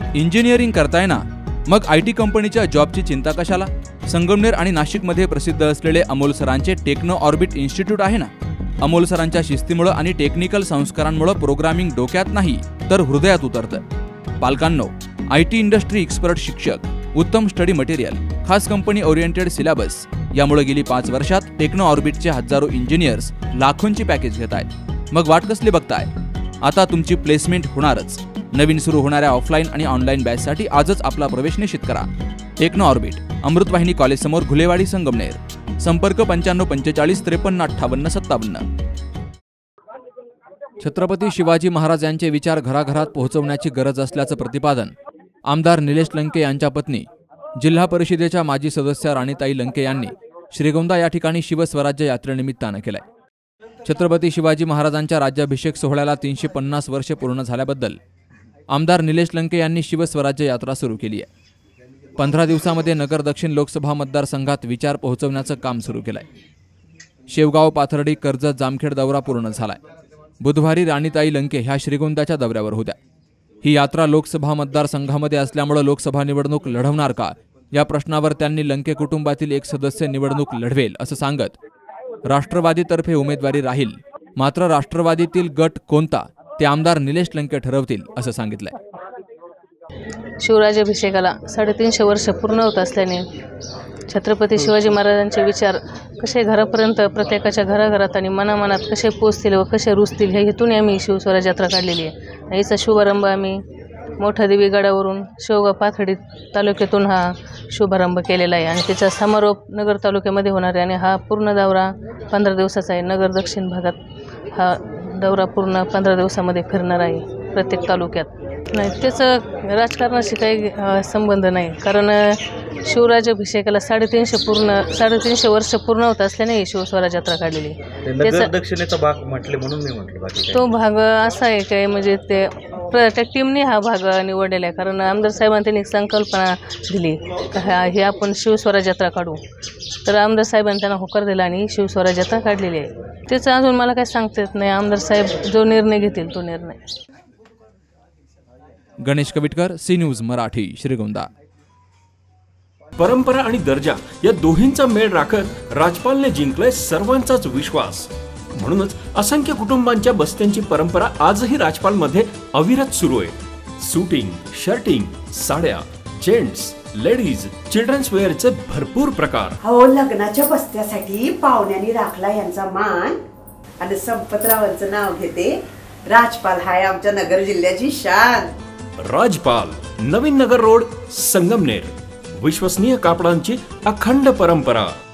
Engineering करताय ना, मग IT कंपनीच्या जॉबची चिंता कशाला? संगमनेर आणि नाशिकमध्ये प्रसिद्ध असलेले अमोल सरांचे टेक्नो ऑर्बिट इन्स्टिट्यूट आहे ना. अमोल सरांच्या शिस्तीमुळे आणि टेक्निकल संस्कारांमुळे प्रोग्रामिंग डोक्यात नाही तर हृदयात उतरतं. पालकांनो, IT इंडस्ट्री एक्सपर्ट शिक्षक, उत्तम स्टडी मटेरियल, खास कंपनी ओरिएंटेड सिलेबस यामुळे गेली 5 वर्षात टेक्नो ऑर्बिटचे हजारो इंजिनियर्स लाखोंची पॅकेज घेत आहेत. मग वाट कसली बघताय? आता तुमची प्लेसमेंट होणारच. नवीन सुरू होणाऱ्या ऑफलाईन आणि ऑनलाईन बॅचसाठी आजच आपला प्रवेश निश्चित करा. टेक्नो ऑर्बिट, अमृतवाहिनी कॉलेज समोर, घुलेवाडी, संगमनेर. संपर्क 95 45 53 58 57. छत्रपती शिवाजी महाराज यांचे विचार घराघरात पोहोचवण्याची गरज असल्याचं प्रतिपादन आमदार निलेश लंके यांच्या पत्नी, जिल्हा परिषदेच्या माजी सदस्य राणीताई लंके यांनी श्रीगोंदा या ठिकाणी शिवस्वराज्य यात्रेनिमित्तानं केलंय. छत्रपती शिवाजी महाराजांच्या राज्याभिषेक सोहळ्याला 350 वर्षे पूर्ण झाल्याबद्दल आमदार निलेश लंके यांनी शिवस्वराज्य यात्रा सुरू केली आहे. 15 दिवसामध्ये नगर दक्षिण लोकसभा मतदारसंघात विचार पोहोचवण्याचं काम सुरू केलंय. शेवगाव, पाथर्डी, कर्जत, जामखेड दौरा पूर्ण झालाय. बुधवारी राणीताई लंके ह्या श्रीगोंद्याच्या दौऱ्यावर होत्या. ही यात्रा लोकसभा मतदारसंघामध्ये असल्यामुळे लोकसभा निवडणूक लढवणार का या प्रश्नावर त्यांनी लंके कुटुंबातील एक सदस्य निवडणूक लढवेल असं सांगत राष्ट्रवादीतर्फे उमेदवारी राहील, मात्र राष्ट्रवादीतील गट कोणता ते आमदार निलेश लंके ठरवतील असं सांगितलंय. शिवराज्याभिषेकाला 350 वर्ष पूर्ण होत असल्याने छत्रपती शिवाजी महाराजांचे विचार कसे घरापर्यंत, प्रत्येकाच्या घराघरात आणि मनामनात कसे पोचतील व कसे रुजतील हे हेतून आम्ही शिवस्वराज यात्रा काढलेली आहे. याचा शुभारंभ आम्ही मोठा देवी गडावरून शेवगाव पाथर्डी तालुक्यातून हा शुभारंभ केलेला आहे आणि त्याचा समारोप नगर तालुक्यामध्ये होणार आहे. आणि हा पूर्ण दौरा 15 दिवसाचा आहे. नगर दक्षिण भागात हा दौरा पूर्ण 15 दिवसामध्ये फिरणार आहे प्रत्येक तालुक्यात. नाही, त्याचं राजकारणाशी काही संबंध नाही, कारण शिवराज्याभिषेकाला 350 वर्ष पूर्ण होत असल्याने शिवस्वराज यात्रा काढलेली. त्याचा दक्षिणेचा भाग म्हटले म्हणून मी म्हटलं बाकी तो भाग असा आहे काय, म्हणजे ते प्रत्येक टीमने हा भाग निवडलेला आहे. कारण आमदार साहेबांनी त्यांनी संकल्पना दिली हे आपण शिवस्वराज यात्रा काढू, तर आमदार साहेबांनी त्यांना होकार दिला आणि शिवस्वराज यात्रा काढलेली आहे. त्याचं अजून मला काही सांगता येत नाही. आमदार साहेब जो निर्णय घेतील तो निर्णय. Ganesh Kavitkar, C News Marathi, Shrigonda. परंपरा आणि दर्जा या दोहींचा मेळ राखत राजपालने जिंकलाय सर्वांचाच विश्वास. म्हणूनच असंख्य कुटुंबांच्या बस्त्यांची परंपरा आजही राजपालमध्ये अविरत सुरू आहे. सूटिंग, शर्टिंग, साड्या, जेंट्स, लेडीज, चिल्ड्रन्स वेअरचे भरपूर प्रकार. हो, लग्नाच्या बस्त्यासाठी पाहुण्यांनी राखला यांचा मान आणि संपतरावांचं नाव घेते. राजपाल हाय आमच्या नगर जिल्ह्याची शान. राजपाल, नवीन नगर रोड, संगमनेर. विश्वसनीय कापडांची अखंड परंपरा.